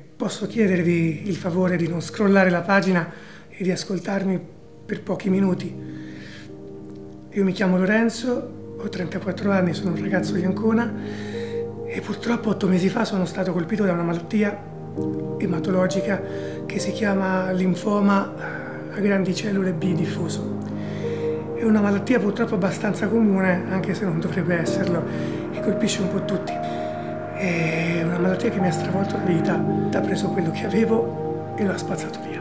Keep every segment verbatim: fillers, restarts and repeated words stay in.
Posso chiedervi il favore di non scrollare la pagina e di ascoltarmi per pochi minuti? Io mi chiamo Lorenzo, ho trentaquattro anni, sono un ragazzo di Ancona e purtroppo otto mesi fa sono stato colpito da una malattia ematologica che si chiama linfoma a grandi cellule B diffuso. È una malattia purtroppo abbastanza comune, anche se non dovrebbe esserlo, e colpisce un po' tutti. È una malattia che mi ha stravolto la vita, ha preso quello che avevo e lo ha spazzato via.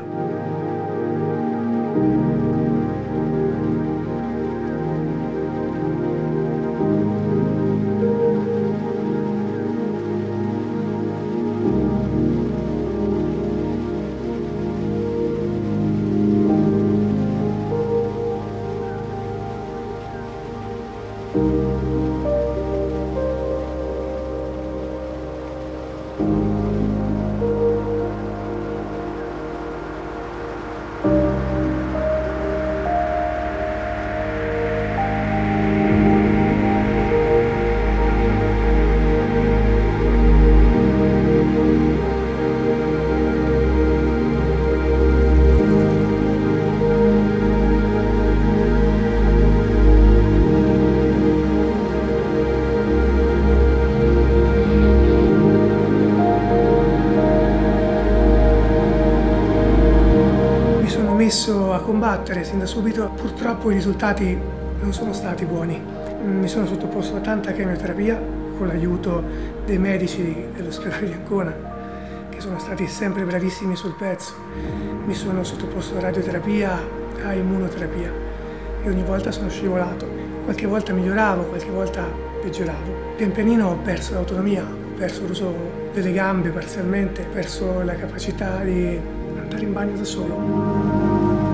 Messo a combattere sin da subito. Purtroppo i risultati non sono stati buoni. Mi sono sottoposto a tanta chemioterapia con l'aiuto dei medici dell'ospedale di Ancona, che sono stati sempre bravissimi sul pezzo. Mi sono sottoposto a radioterapia, a immunoterapia e ogni volta sono scivolato. Qualche volta miglioravo, qualche volta peggioravo. Pian pianino ho perso l'autonomia, ho perso l'uso delle gambe parzialmente, ho perso la capacità di andare in bagno da solo.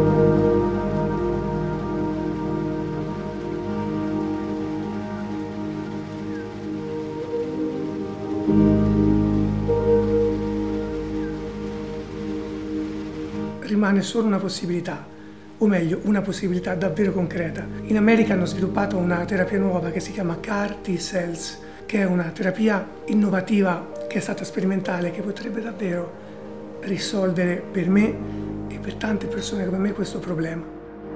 Rimane solo una possibilità, o meglio, una possibilità davvero concreta. In America hanno sviluppato una terapia nuova che si chiama C A R T-Cells, che è una terapia innovativa che è stata sperimentale, che potrebbe davvero risolvere per me e per tante persone come me questo problema.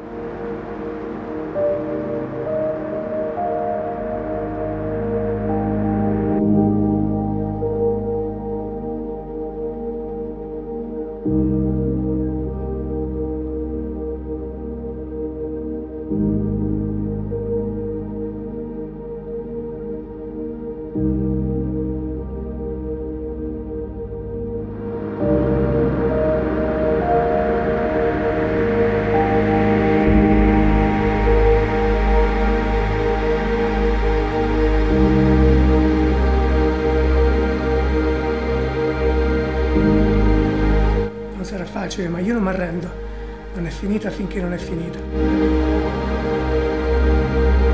Non sarà facile, ma io non mi arrendo. Non è finita finché non è finita.